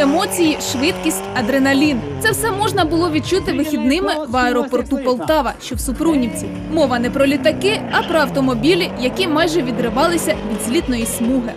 Емоції, швидкість, адреналін – це все можна було відчути вихідними в аеропорту Полтава, що в Супрунівці. Мова не про літаки, а про автомобілі, які майже відривалися від злітної смуги.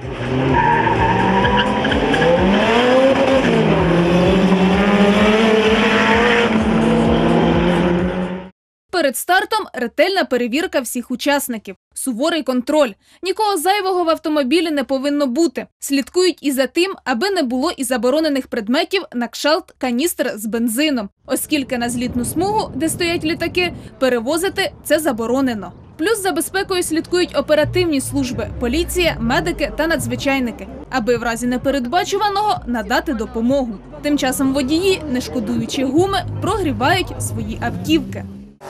Перед стартом ретельна перевірка всіх учасників. Суворий контроль. Нікого зайвого в автомобілі не повинно бути. Слідкують і за тим, аби не було і заборонених предметів на кшталт каністр з бензином. Оскільки на злітну смугу, де стоять літаки, перевозити це заборонено. Плюс за безпекою слідкують оперативні служби – поліція, медики та надзвичайники, аби в разі непередбачуваного надати допомогу. Тим часом водії, не шкодуючи гуми, прогрівають свої автівки.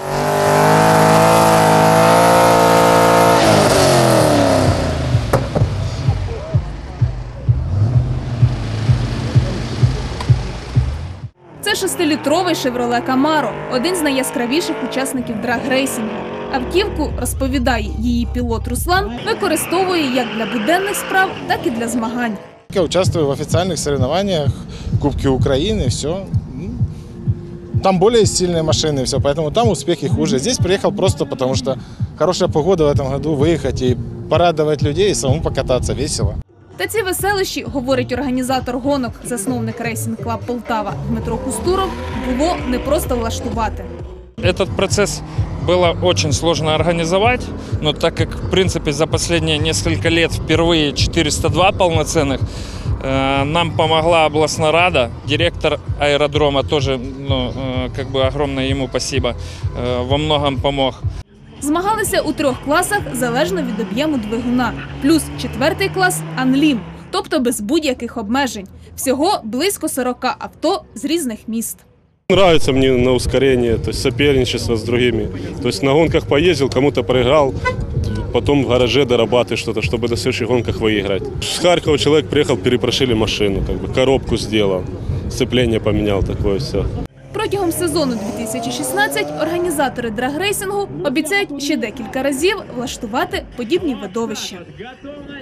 Це 6-літровий «Шевроле Камаро» – один з найяскравіших учасників драг-рейсингу. Автівку, розповідає її пілот Руслан, використовує як для буденних справ, так і для змагань. Я участвую в официальных соревнованиях, Кубке Украины, все. Там более сильные машины, все, поэтому там успехи хуже. Здесь приехал просто потому, что хорошая погода в этом году, выехать и порадовать людей, и самому покататься весело. Та ці веселищі, говорить організатор гонок, засновник Racing Club Полтава Дмитро Кустуров, було не просто влаштувати. Этот процесс было очень сложно организовать, но так как, в принципе, за последние несколько лет впервые 402 полноценных, нам помогла областная рада, директор аэродрома тоже, как бы огромное ему спасибо, во многом помог. Змагалися у 3 класах залежно від об'єму двигуна. Плюс 4-й клас – анлім, тобто без будь-яких обмежень. Всього близько 40 авто з різних міст. Нравится мне на ускорение, то есть соперничество с другими. То есть на гонках поездил, кому-то проиграл, потом в гараже дорабатывать что-то, чтобы на следующих гонках выиграть. С Харькова человек приехал, перепрошили машину, как бы коробку сделал, сцепление поменял, такое все. Протягом сезону 2016 організатори драг-рейсингу обіцяють ще декілька разів влаштувати подібні видовища.